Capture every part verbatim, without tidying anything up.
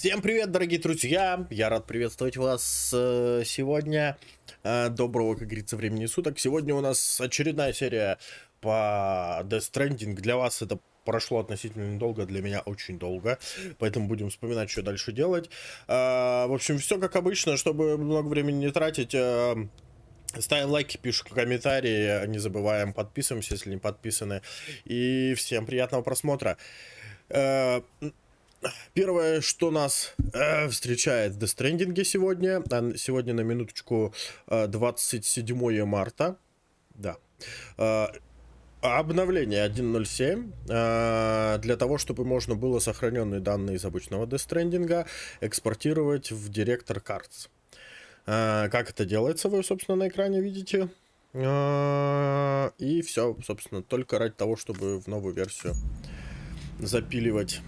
Всем привет, дорогие друзья! Я рад приветствовать вас э, сегодня. Э, доброго, как говорится, времени суток. Сегодня у нас очередная серия по Death Stranding. Для вас это прошло относительно недолго, для меня очень долго. Поэтому будем вспоминать, что дальше делать. Э, в общем, все как обычно, чтобы много времени не тратить. Э, Ставим лайки, пишем комментарии, не забываем, подписываемся, если не подписаны. И всем приятного просмотра. Э, Первое, что нас э, встречает в Death Stranding сегодня, а сегодня на минуточку э, двадцать седьмое марта, да, э, обновление один ноль семь, э, для того, чтобы можно было сохраненные данные из обычного Death Stranding экспортировать в Director Cards. Э, как это делается, вы, собственно, на экране видите. Э, и все, собственно, только ради того, чтобы в новую версию запиливать.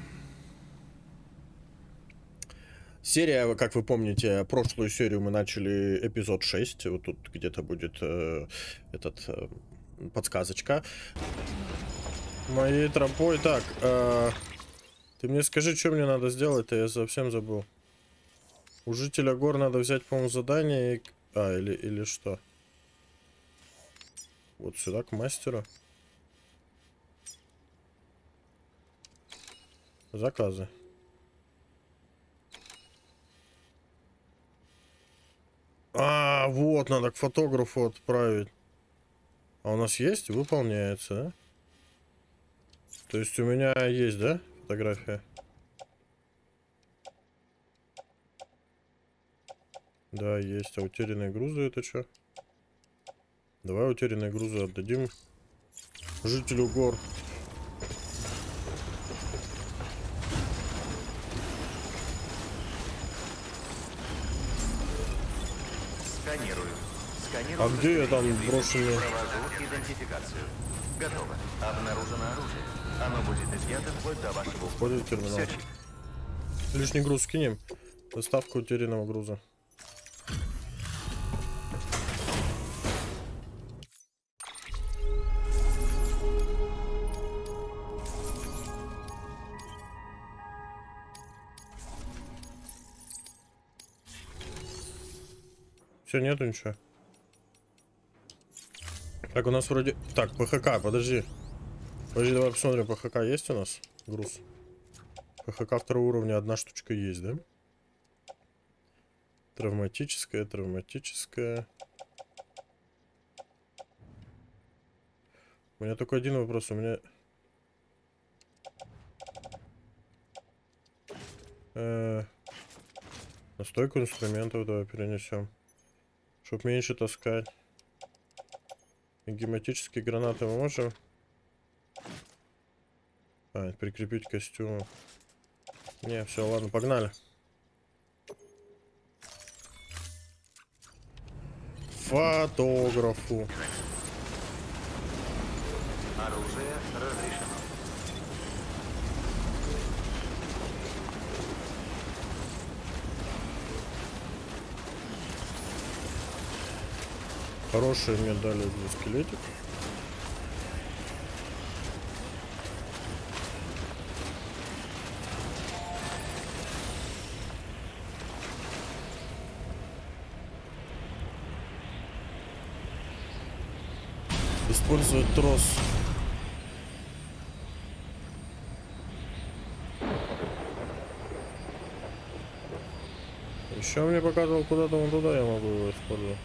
Серия, как вы помните, прошлую серию мы начали эпизод шесть. Вот тут где-то будет э, этот э, подсказочка. Моей тропой. Так, э, ты мне скажи, что мне надо сделать-то, я совсем забыл. У жителя гор надо взять, по-моему, задание. И... А, или, или что? Вот сюда, к мастеру. Заказы. А, вот, надо к фотографу отправить. А у нас есть? Выполняется, да? То есть у меня есть, да, фотография? Да, есть. А утерянные грузы это что? Давай утерянные грузы отдадим жителю гор. Сканирую. Сканирую. А где я там брошенный? Провожу идентификацию. Готово. Обнаружено оружие. Оно будет изъято вплоть до вашего Входит в терминал. Лишний груз скинем. Доставка утерянного груза. Все, нету ничего. Так, у нас вроде... Так, ПХК, подожди. Подожди, давай посмотрим, ПХК есть у нас? Груз. ПХК второго уровня одна штучка есть, да? Травматическая, травматическая. У меня только один вопрос, у меня... Э -э... Настойку инструментов давай перенесем. Чтоб меньше таскать. Гематические гранаты мы можем? А, прикрепить к костюму. Не, все, ладно, погнали. Фотографу. Оружие разрешено. Хорошие мне дали для скелетик. Использовать трос. Еще мне показывал куда-то вон туда, я могу его использовать.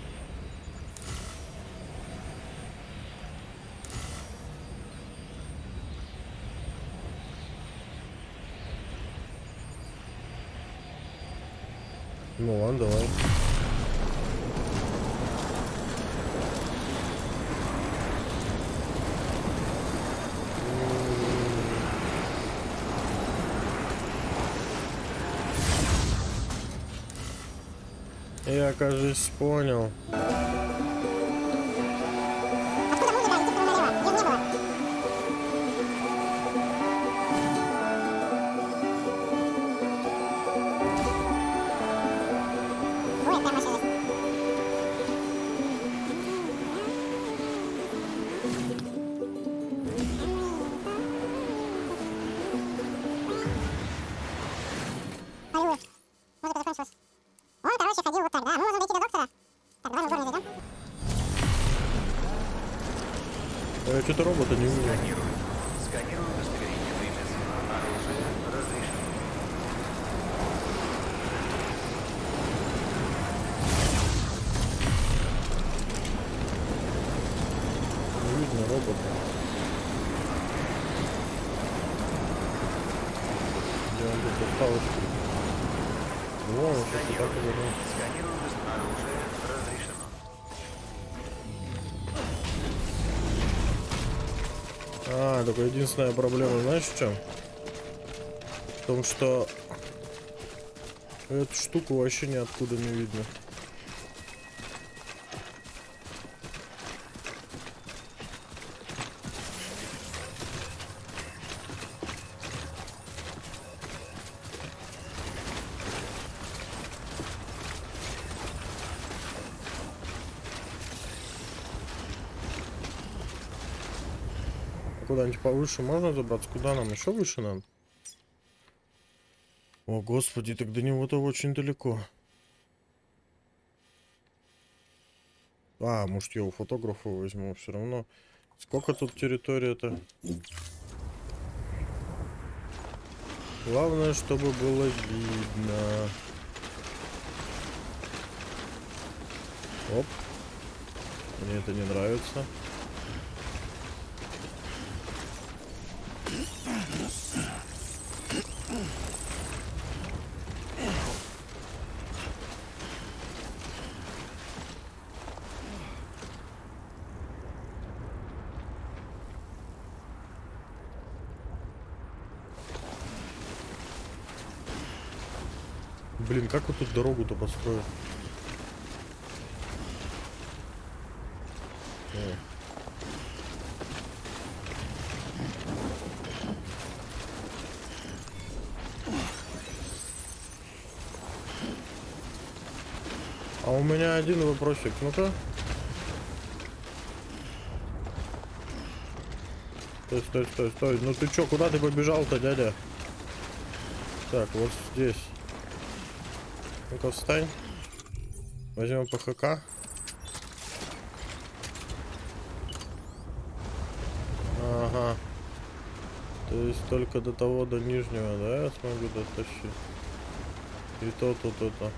Ну ладно, давай. Я, кажется, понял. Алло. Я что-то робота не увидел. Сканирую. Сканирую удостоверение вывез. Оружие разрешено. Не видно робота. Где он тут осталось? Во, он сейчас и так и вернул. Сканирую удостоверение. Оружие разрешено. А, только единственная проблема, знаешь, в чем? В том, что эту штуку вообще ниоткуда не видно. Куда-нибудь повыше можно забраться? Куда нам? Еще выше нам? О, господи, так до него-то очень далеко. А, может, я у фотографа возьму все равно. Сколько тут территория-то? Главное, чтобы было видно. Оп. Мне это не нравится. Блин, как вот тут дорогу-то построить? О. А у меня один вопросик, ну-ка. Стой, стой, стой, стой. Ну ты чё, куда ты побежал-то, дядя? Так, вот здесь. Ну-ка, встань. Возьмем ПХК. Ага. То есть только до того, до нижнего, да, я смогу дотащить. И то, то, то, то.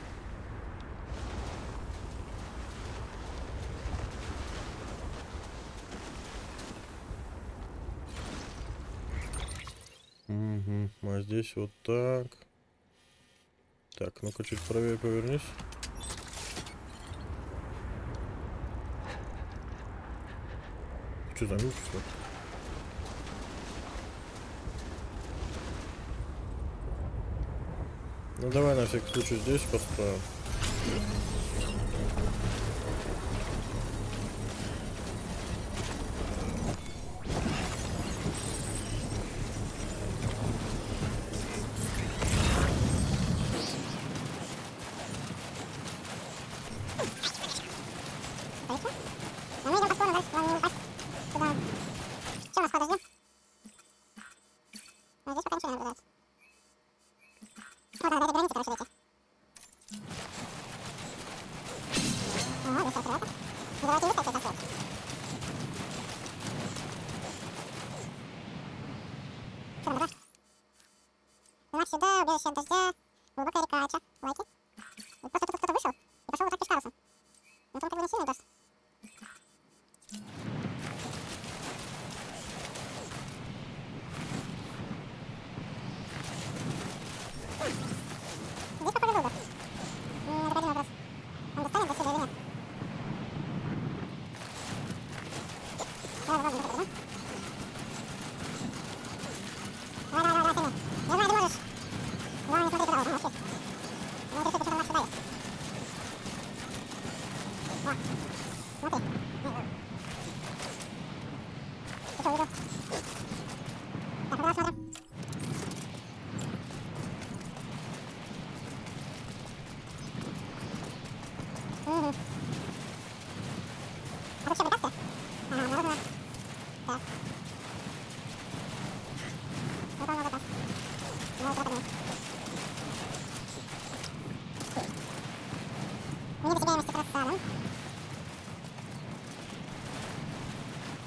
Угу. А здесь вот так. Так, ну-ка чуть правее повернись. Что замучился? Ну давай на всякий случай здесь построим. Сюда, убежище от дождя, глубокая река, ча, лайки. Вот просто тут кто-то вышел и пошел вот так пешкарусом. Но там как бы не сильно даст. Здесь похоже долго. М, это один вопрос. Он достанет до сюда или нет? Ладно, ладно, ладно, ладно. Давай, давай, давай, давай, сильнее. Держай, ты можешь. Главное, не смотри туда, вот, молчи. Ну, ты что-то у нас сюда есть. О, смотри. Ты что, увидел? Так, ну давай смотрим. Угу. А тут что, препятствие? Ага, обнаружено. Так. Вот он, вот он. Ну, вот это. Не достигаемости краса, да?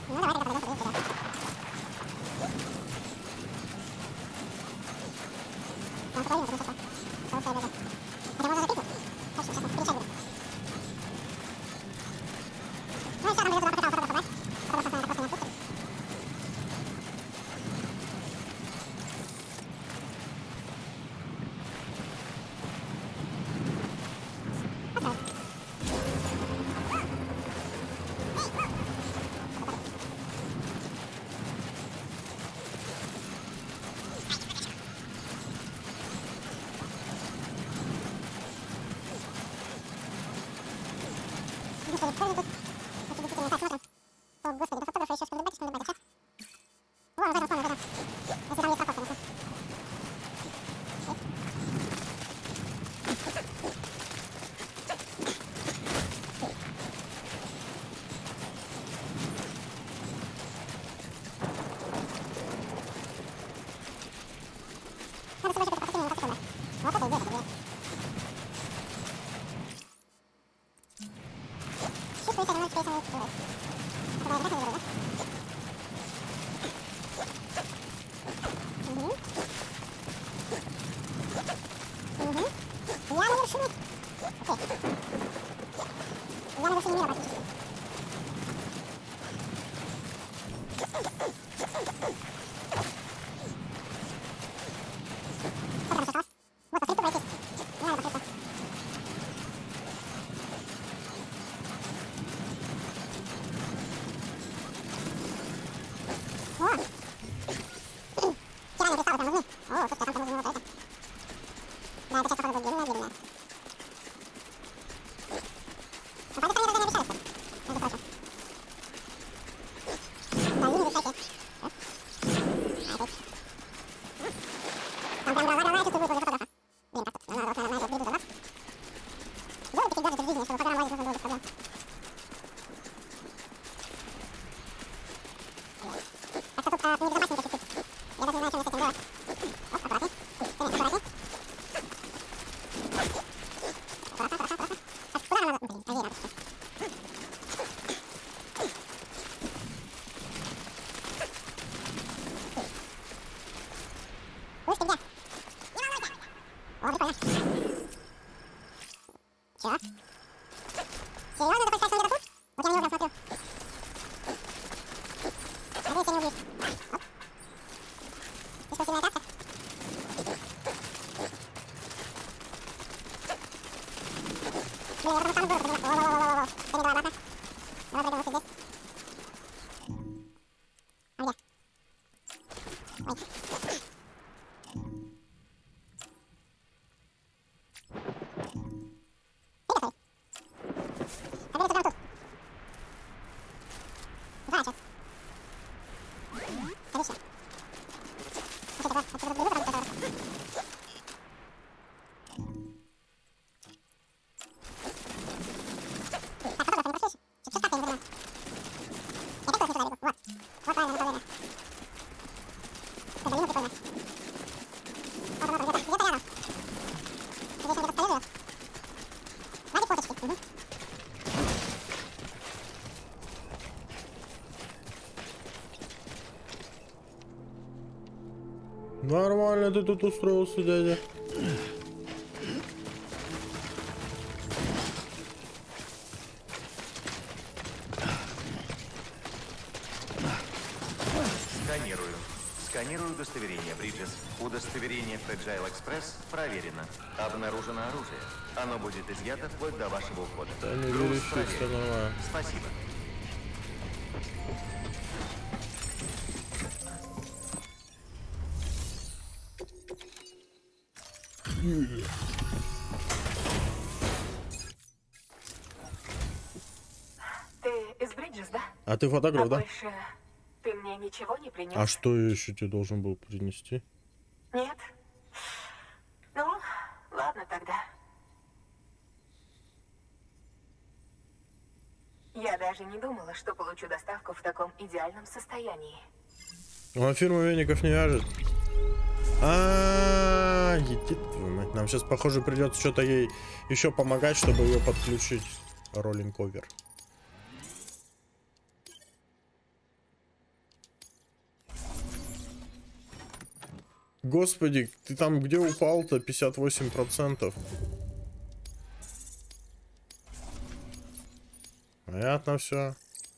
Нормально ты тут устроился, дядя. Сканирую. Сканирую удостоверение, Бриджес. Удостоверение Fragile Express проверено. Обнаружено оружие. Оно будет изъято вплоть до вашего ухода. Да, не Груз верю, проверен. что нормально. Спасибо. Ты из Бриджес, да? А ты фотограф, А да? больше ты мне ничего не принес? А что я еще тебе должен был принести? Нет? Ну, ладно тогда. Я даже не думала, что получу доставку в таком идеальном состоянии. А фирма веников не вяжет. А, еди твою мать. Нам сейчас, похоже, придется что-то ей еще помогать, чтобы ее подключить. Роллинг овер. Господи, ты там где упал-то? пятьдесят восемь процентов. Понятно все.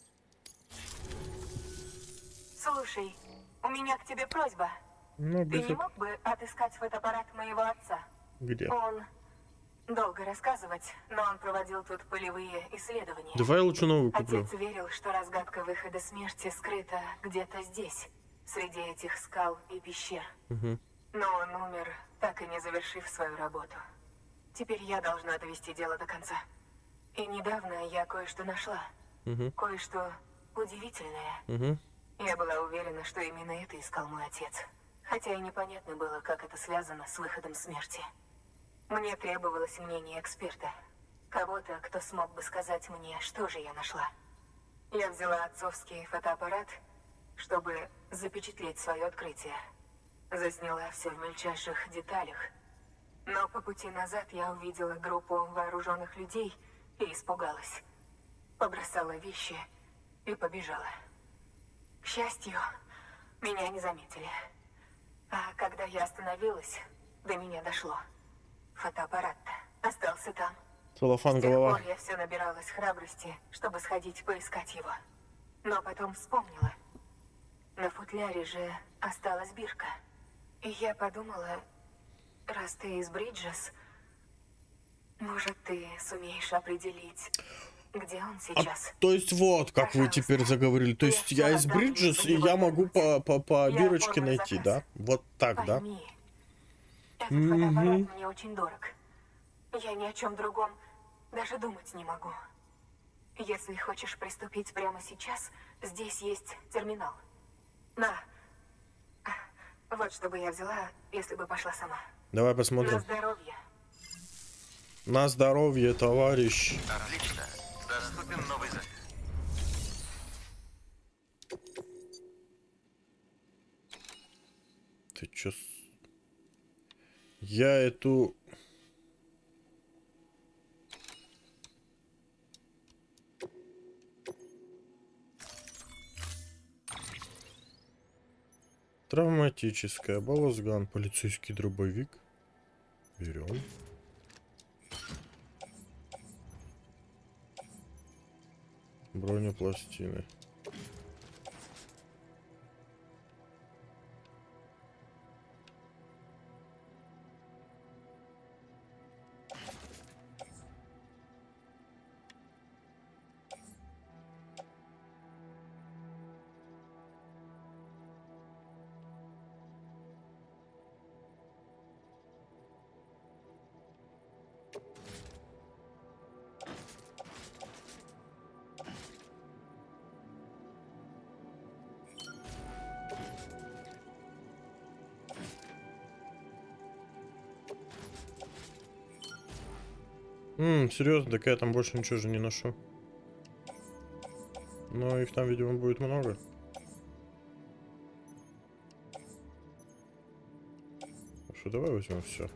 Слушай, у меня к тебе просьба. Ну, Ты без... не мог бы отыскать фотоаппарат моего отца? Где? Он... Долго рассказывать, но он проводил тут полевые исследования. Давай я лучше новую куплю. Отец верил, что разгадка выхода смерти скрыта где-то здесь, среди этих скал и пещер. Угу. Но он умер, так и не завершив свою работу. Теперь я должна довести дело до конца. И недавно я кое-что нашла. Угу. Кое-что удивительное. Угу. Я была уверена, что именно это искал мой отец. Хотя и непонятно было, как это связано с выходом смерти. Мне требовалось мнение эксперта. Кого-то, кто смог бы сказать мне, что же я нашла. Я взяла отцовский фотоаппарат, чтобы запечатлеть свое открытие. Засняла все в мельчайших деталях. Но по пути назад я увидела группу вооруженных людей и испугалась. Побросала вещи и побежала. К счастью, меня не заметили. А когда я остановилась, до меня дошло. Фотоаппарат-то остался там. Целлофан С тех голова. пор я все набиралась храбрости, чтобы сходить поискать его. Но потом вспомнила. На футляре же осталась бирка. И я подумала, раз ты из Бриджес, может, ты сумеешь определить, где он А, сейчас. то есть вот, как вы Пожалуйста. теперь заговорили. То Я есть всё я из отдам, Бриджес, если и его я могу по, по, по Я бирочке оформлю найти, заказ. да? Вот так, да? Пойми, этот Мгм. фотоаппарат мне очень дорог. Я ни о чем другом даже думать не могу. Если хочешь приступить прямо сейчас, здесь есть терминал. На. Вот что бы я взяла, если бы пошла сама. Давай На посмотрим. здоровье. На здоровье, товарищ. Отлично. Доступен новый заказ. Ты чё? с- Я эту... Травматическая, баллазган, полицейский дробовик. Берем. Бронепластины. Ммм, серьезно, так я там больше ничего же не ношу. Но их там, видимо, будет много. Так что давай возьмем все.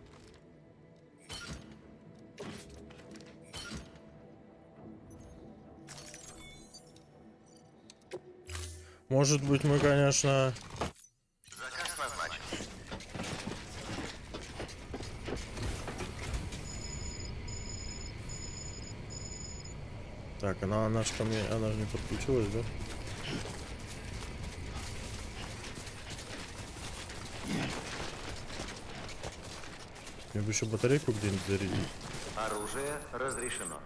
Может быть, мы, конечно... Заказ назначен. Так, она, она же ко мне, она же не подключилась, да? Мне бы еще батарейку где-нибудь зарядить. Оружие разрешено.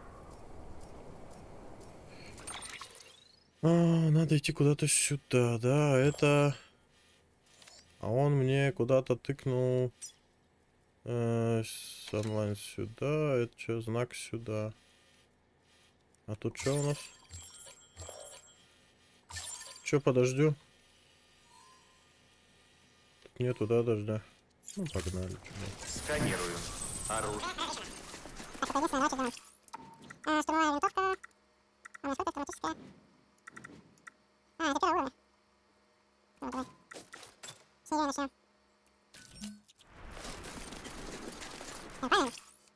А, надо идти куда-то сюда, да, это... А он мне куда-то тыкнул... Э, с онлайн сюда, это что, знак сюда. А тут что у нас? Че, подождю? Тут нету, да, дождя? Ну, погнали. чё. Сканирую. Оружие. Так, это единственная ночь, да. А, штурмовая винтовка. А у нас вот автоматическая. А, это первого уровня. Ну, давай. С нее начнем. Ну, правильно.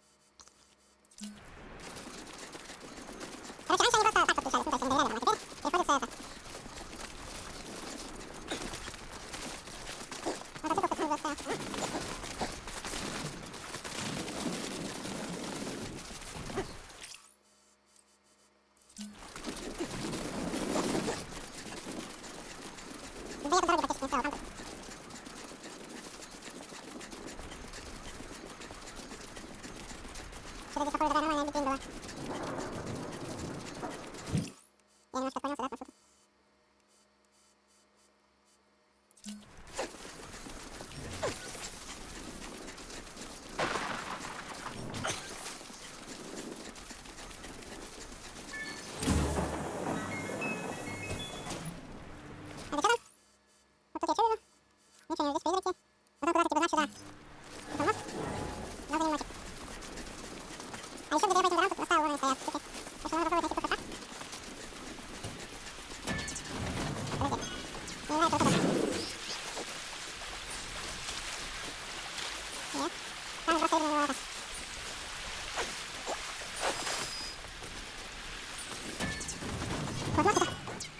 Короче, раньше они просто так подключались, ну, то есть они доверяли нам, а теперь приходится это. Мотоцикл почему застрял? там. Что-то здесь, походу, такая нормальная битвин была. Я немножко отклонился, да, от маршрута. Ничего не здесь, призраки. Потом куда-то типа знак сюда. Это мост. Надо не мочить. А еще где-то я по этим горам тут оставил, вон они стоят. Так что надо попробовать найти просто так. Подожди. Не нравится вот это. Нет. Там просто видно его это. Вот мост это.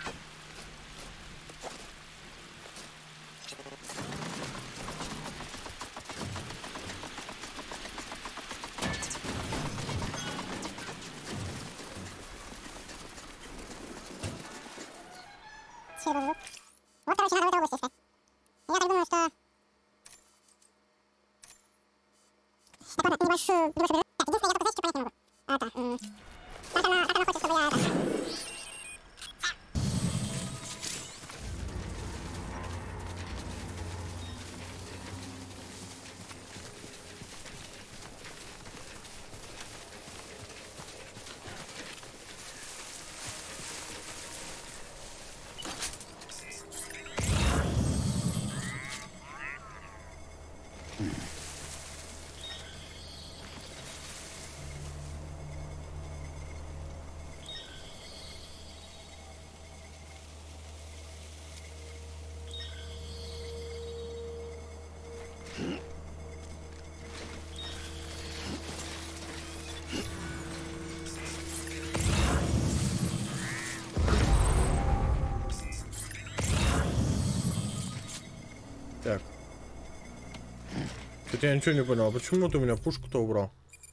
Вот, короче, надо в этой области искать. Я так думаю, что... Так, ладно, небольшую... небольшую... Так, единственное, я только, знаете, что понять не могу? А, это... М- как она... как она хочет, чтобы я это... Так. Хотя я ничего не понял, а почему ты у меня пушку-то убрал?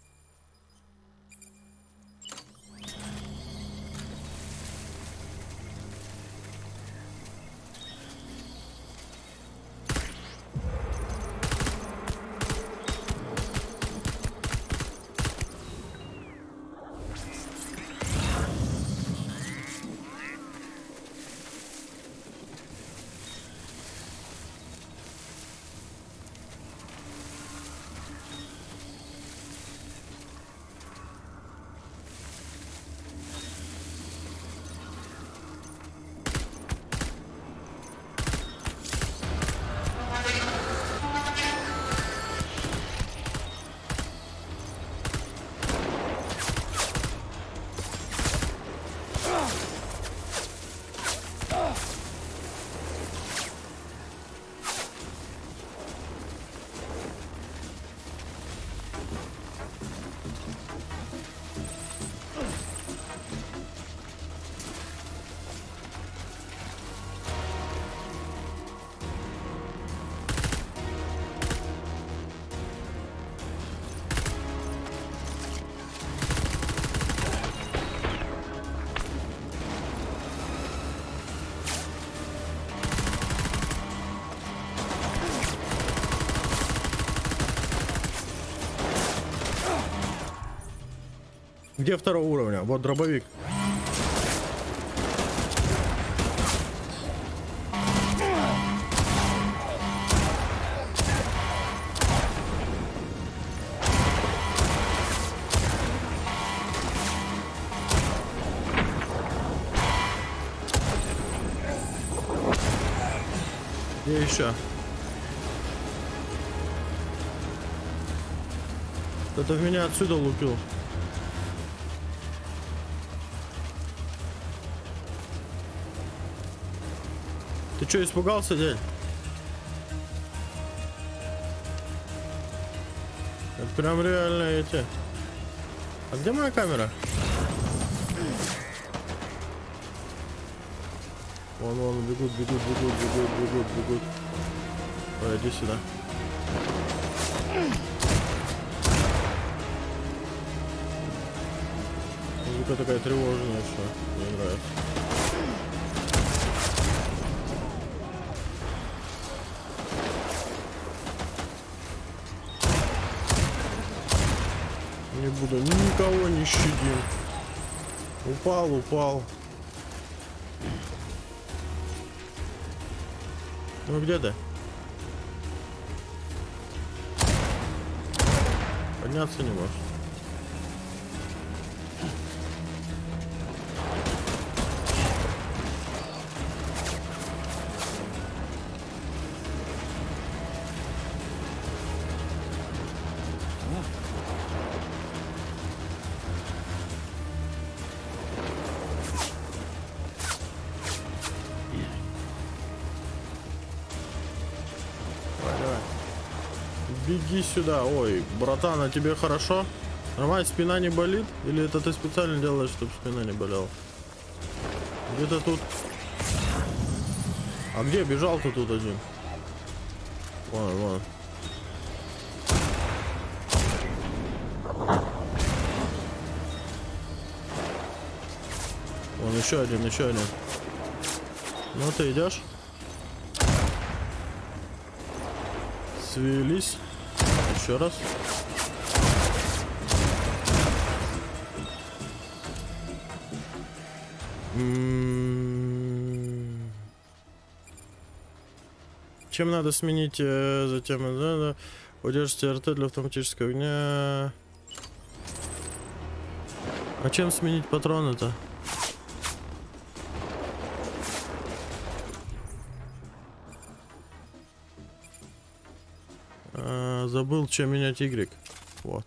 Где второго уровня? Вот дробовик. Где еще? Кто-то в меня отсюда лупил. Ты что, испугался, дядь? Это прям реально эти. А где моя камера? Вон, вон, бегут, бегут, бегут, бегут, бегут, бегут. Ой, иди сюда. Музыка такая тревожная, что мне нравится. буду. Никого не щадим. Упал, упал. Ну где ты? Подняться не можешь. Беги сюда. Ой, братан, а тебе хорошо? Нормально, спина не болит? Или это ты специально делаешь, чтобы спина не болела? Где-то тут... А где бежал-то тут один? Вон, вон. Вон еще один, еще один. Ну ты идешь? Свелись. Еще раз. М-м-м. Чем надо сменить э, затем? Да, да. Удержите РТ для автоматического огня. А чем сменить патроны-то? А, забыл, чем менять Y. Вот.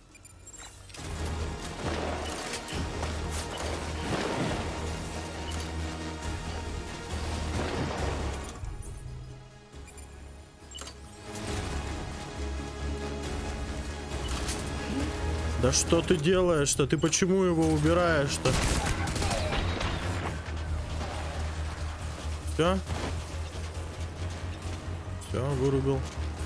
Да что ты делаешь-то? Ты почему его убираешь-то? Все? Все, вырубил.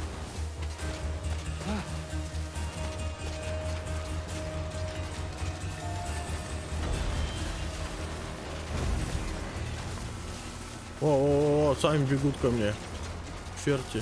О-о-о, сами бегут ко мне. Черти.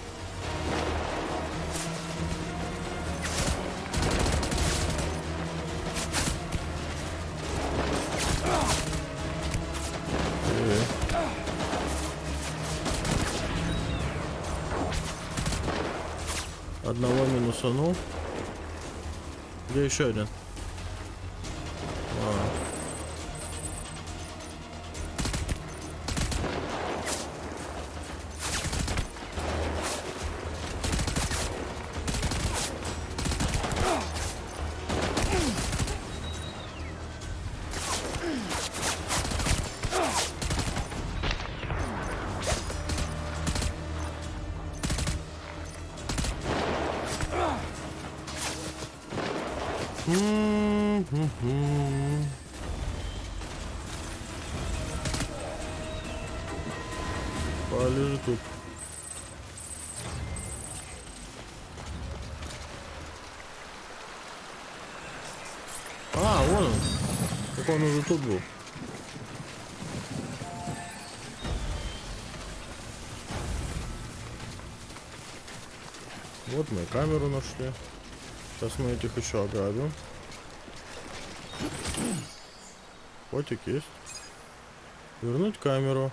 Одного минусанул. Где еще один? А. М-м-м-м. Полежи тут. А, вон он. Так он уже тут был. Вот мы камеру нашли. Сейчас мы этих еще ограбим. Котик есть. Вернуть камеру.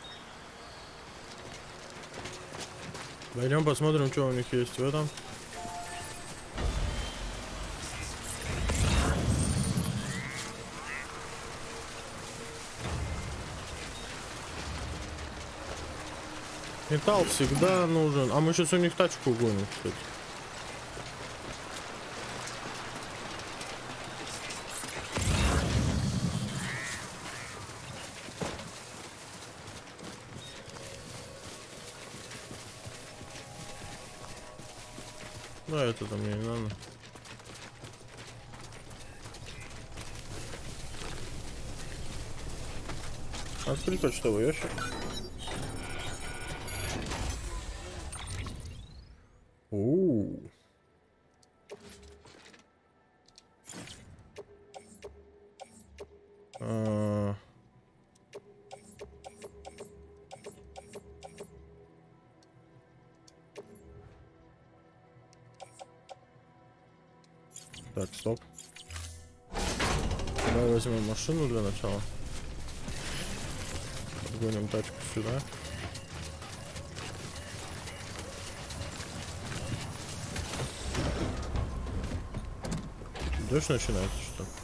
Пойдем посмотрим, что у них есть в этом. Металл всегда нужен. А мы сейчас у них тачку гоним, кстати. Да, это там мне не надо. Открыть почтовый ящик. Оу. А... Так, стоп. Давай возьмем машину для начала. Подгоним тачку сюда. Дождь начинается, что ли?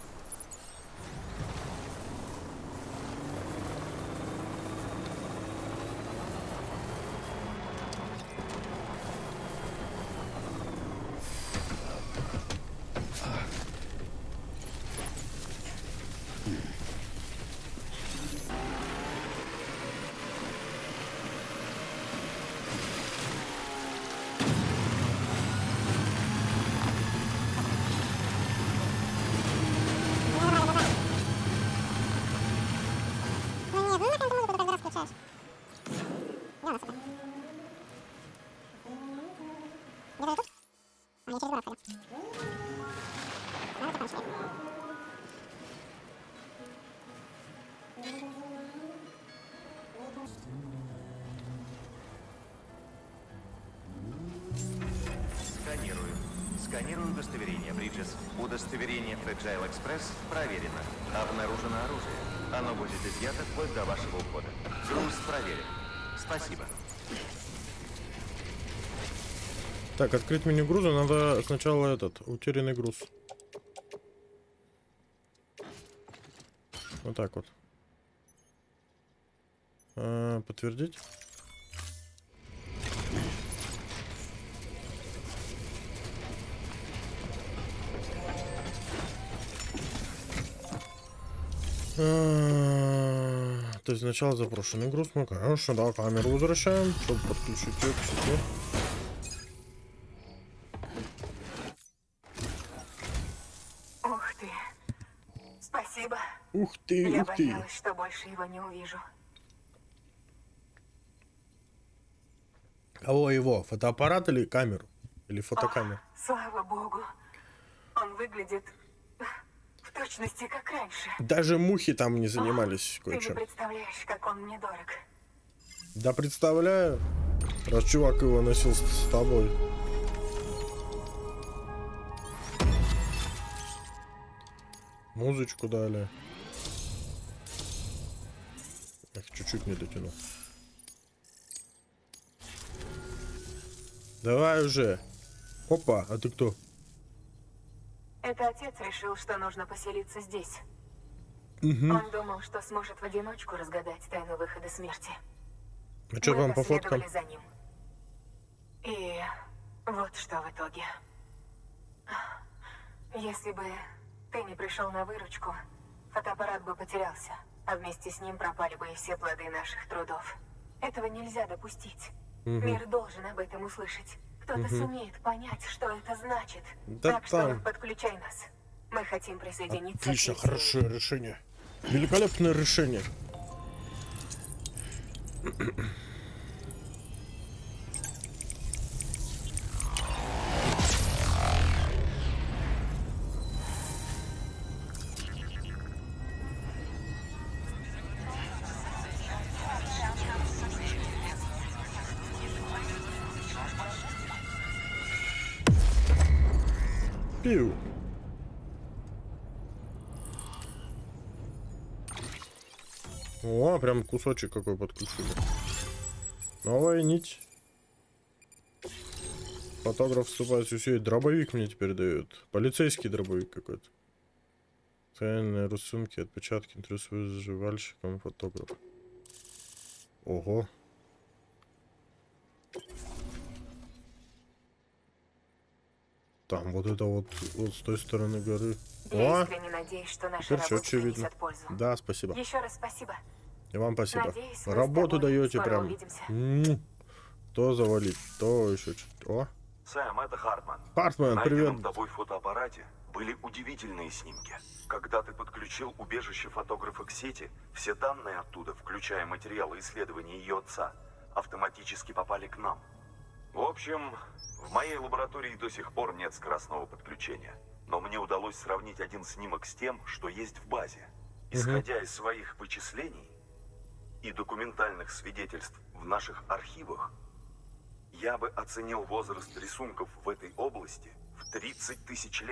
Сканирую. Сканирую удостоверение, Бриджес. Удостоверение Fragile Express проверено. Обнаружено оружие. Оно будет изъято вплоть до вашего ухода. Груз проверен. Спасибо. Так, открыть меню груза надо сначала этот, утерянный груз. Вот так вот. А, подтвердить. А, то есть сначала запрошенный груз. Ну, конечно, да, камеру возвращаем, чтобы подключить ее к сети. Ух ты. Спасибо. Ух ты, Я ух ты. боялась, что больше его не увижу. Кого его? Фотоаппарат или камеру? Или фотокамеру? О, слава богу. Он выглядит в точности как раньше. Даже мухи там не занимались О, ты не кое-чем. представляешь, как он мне дорог. Да представляю, раз чувак его носил с, с тобой. Музычку дали. Эх, чуть-чуть не дотянул. Давай уже. Опа, а ты кто? Это отец решил, что нужно поселиться здесь. Угу. Он думал, что сможет в одиночку разгадать тайну выхода смерти. А что Мы там по фоткам? последовали за ним. И вот что в итоге. Если бы ты не пришел на выручку, фотоаппарат бы потерялся, а вместе с ним пропали бы и все плоды наших трудов. Этого нельзя допустить. Угу. Мир должен об этом услышать. Кто-то Угу. сумеет понять, что это значит. Да так там. что подключай нас. Мы хотим присоединиться Отлично, к Миссии. хорошее решение. Великолепное решение. Пиу. О, прям кусочек какой подключили. Новая нить. Фотограф вступает в сеть. Дробовик мне теперь дают. Полицейский дробовик какой-то. Ценные рисунки, отпечатки, интервью с выживальщиком, фотограф. Ого. Там вот это вот, вот с той стороны горы. Я О, искренне надеюсь, что наша теперь всё работа очевидно. принесет пользу. Да, спасибо. Еще раз спасибо. И вам спасибо. Надеюсь, мы с Работу тобой даете скоро прям. увидимся. М. То завалить, то еще что-то. О, Сэм, это Хартман. Хартман, На привет. найденном тобой фотоаппарате были удивительные снимки. Когда ты подключил убежище фотографа к сети, все данные оттуда, включая материалы исследований ее отца, автоматически попали к нам. В общем, в моей лаборатории до сих пор нет скоростного подключения. Но мне удалось сравнить один снимок с тем, что есть в базе. Исходя из своих вычислений и документальных свидетельств в наших архивах, я бы оценил возраст рисунков в этой области в тридцать тысяч лет.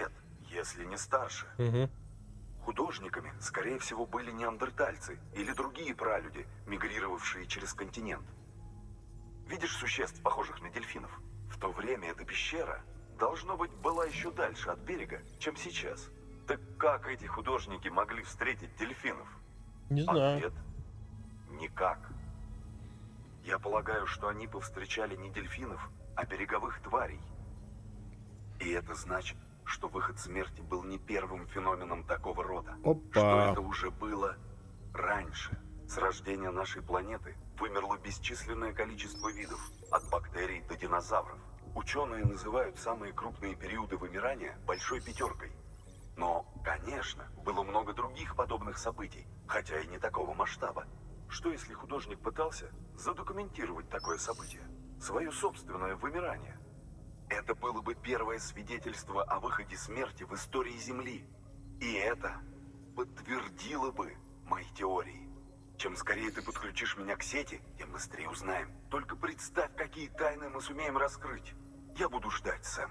если не старше. Угу. Художниками, скорее всего, были неандертальцы или другие пралюди, мигрировавшие через континент. Видишь существ, похожих на дельфинов? В то время эта пещера, должно быть, была еще дальше от берега, чем сейчас. Так как эти художники могли встретить дельфинов? Не знаю. Ответ – никак. Я полагаю, что они повстречали не дельфинов, а береговых тварей. И это значит, что выход смерти был не первым феноменом такого рода. Опа. Что это уже было раньше. С рождения нашей планеты вымерло бесчисленное количество видов, от бактерий до динозавров. Ученые называют самые крупные периоды вымирания большой пятеркой. Но, конечно, было много других подобных событий, хотя и не такого масштаба. Что если художник пытался задокументировать такое событие? Свое собственное вымирание? Это было бы первое свидетельство о выходе смерти в истории Земли. И это подтвердило бы мои теории. Чем скорее ты подключишь меня к сети, тем быстрее узнаем. Только представь, какие тайны мы сумеем раскрыть. Я буду ждать, Сэм.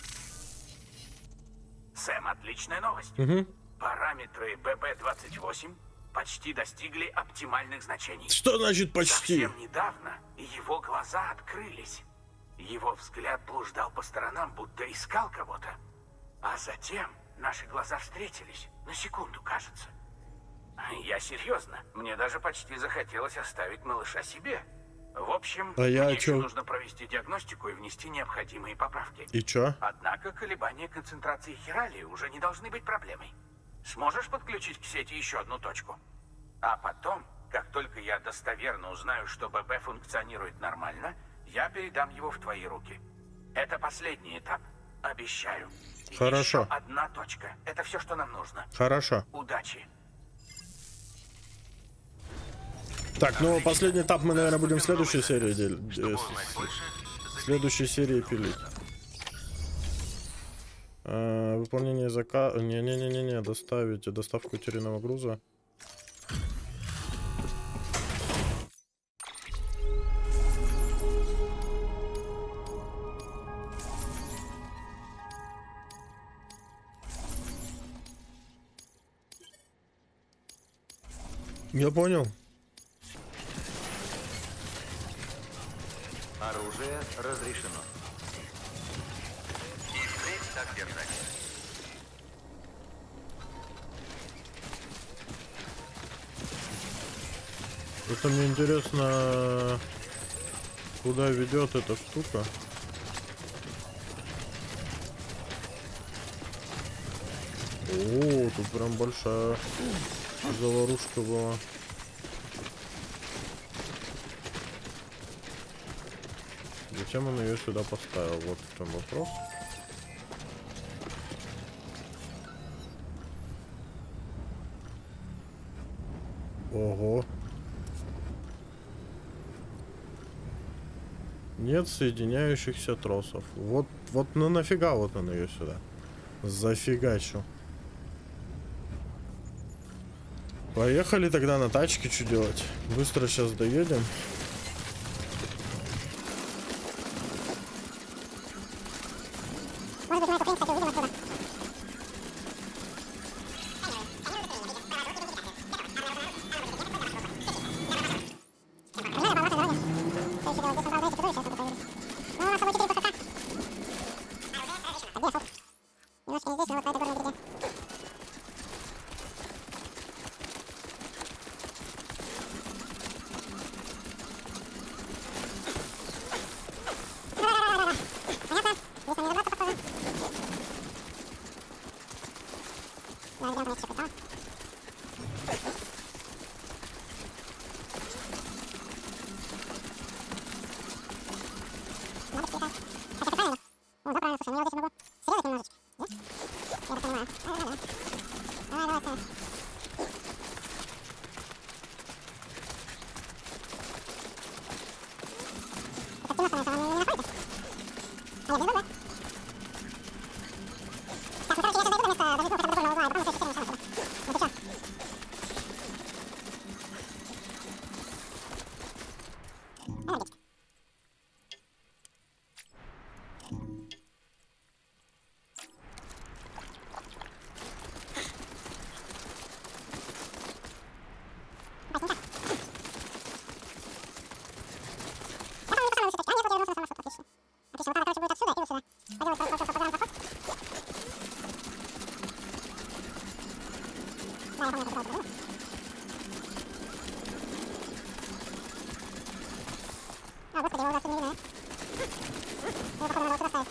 Сэм, отличная новость. Угу. Параметры бэ бэ двадцать восемь почти достигли оптимальных значений. Что значит почти? Совсем недавно его глаза открылись. Его взгляд блуждал по сторонам, будто искал кого-то. А затем наши глаза встретились. На секунду, кажется. Я серьезно. Мне даже почти захотелось оставить малыша себе. В общем, а я мне чё? еще нужно провести диагностику и внести необходимые поправки. И чё? Однако колебания концентрации хиралии уже не должны быть проблемой. Сможешь подключить к сети еще одну точку? А потом, как только я достоверно узнаю, что бэ бэ функционирует нормально, я передам его в твои руки. Это последний этап. Обещаю. И Хорошо. еще одна точка. Это все, что нам нужно. Хорошо. Удачи. Так, ну последний этап мы, наверное, будем в следующей серии делать. Чтобы узнать больше, В следующей серии пилить. А, выполнение заказа. Не-не-не-не-не, доставить доставку утерянного груза. Я понял. Оружие разрешено. И впредь так держать. Это мне интересно, куда ведет эта штука. О, тут прям большая заварушка была. Зачем он ее сюда поставил? Вот в чем вопрос. Ого. Нет соединяющихся тросов. Вот, вот, ну нафига вот он ее сюда зафигачил. Поехали тогда на тачке, что делать? Быстро сейчас доедем. А, господи, его уже не видно, а? Его, походу, надо вот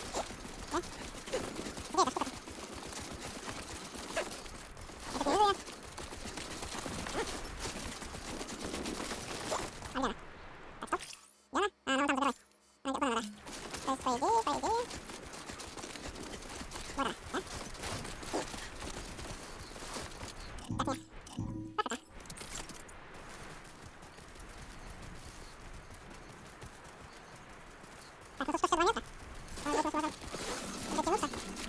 сюда ставить. Да? Где эта штука? Это не вижу я. А, где она? Так, стоп. Где она? А, она вон там, за дверой. Она где? Вон она, да. То есть, по идее, по идее... Вот она, да? Так, нет. Вот это. Так, ну тут сто шестьдесят два места. Может быть, мы сможем дотянуться?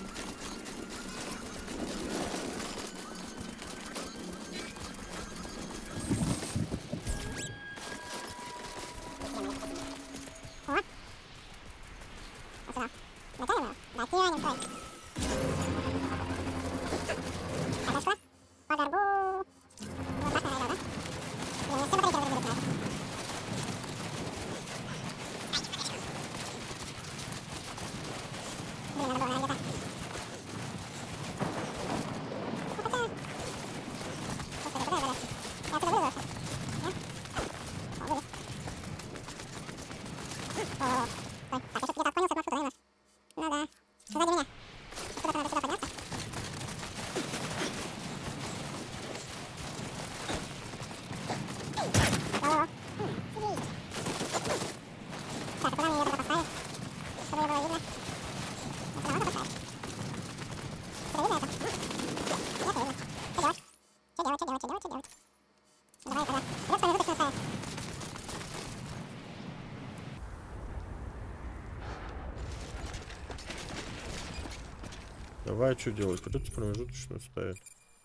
О! Вот сюда. Дотянем его? Дотянем, стой. Так, а что? По горбу. Вот так, наверное, да? Блин, мне все батарейки разрядились, наверное. Блин, надо было, наверное, где-то. Ну, хотя... Слушай, да куда я залез? Я отсюда вылез вообще? Нет? О, вылез. О, стой. Так, я сейчас где-то отклонился от маршрута, наверное. Ну да. Сзади меня. Откуда-то надо сюда подняться. О, сидеть. Так, а куда мне ее тогда поставить? Чтобы ее было видно. Сюда можно поставить? Сюда видно это? Нет, не видно. Что делать? Что делать, что делать, что делать, что делать? Давай тогда. Идёт, что незуточно ставить. Давай, что делать? Придется промежуточную ставить.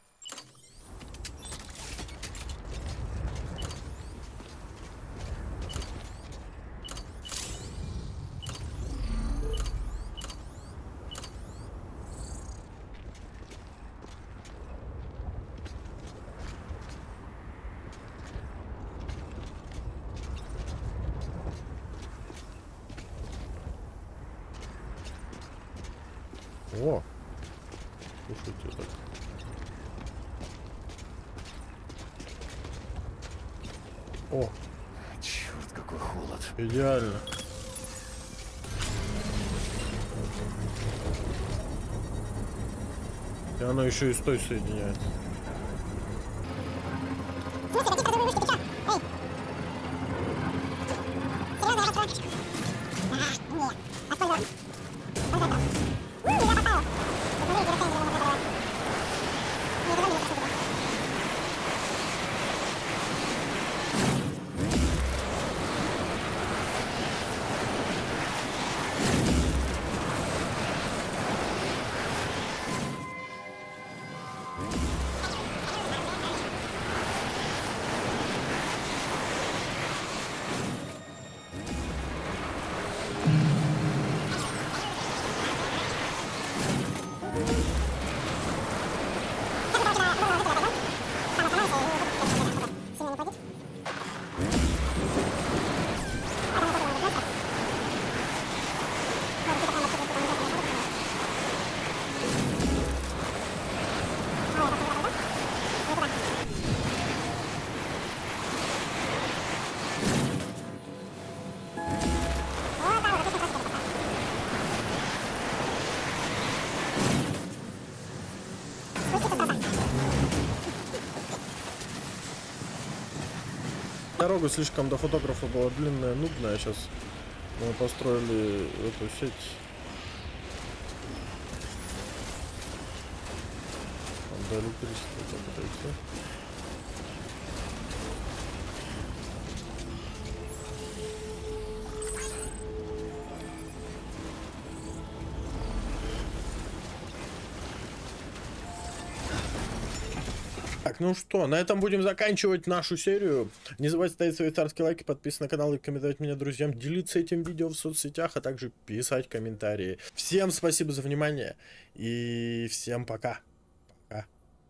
О! Слушайте, так. О! Черт, какой холод. Идеально. И оно еще и с той соединяет. В смысле, какие кадровые вышки, ты чё? Эй! Серьезно, я хочу? А, нет. Воспользовался. Вот это. У, я поставил. Посмотри, где расстояние можно продавать. Не, туда не выпущу тебя. Дорога слишком до фотографа была длинная, нудная. Сейчас мы построили эту сеть. Там до электричества так подойти. Так, ну что, на этом будем заканчивать нашу серию. Не забывайте ставить свои царские лайки, подписываться на канал и комментировать меня друзьям, делиться этим видео в соцсетях, а также писать комментарии. Всем спасибо за внимание и всем пока.